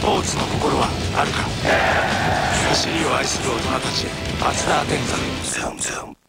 スポーツの心はあるか。走りを愛する大人たちへ、松田電山。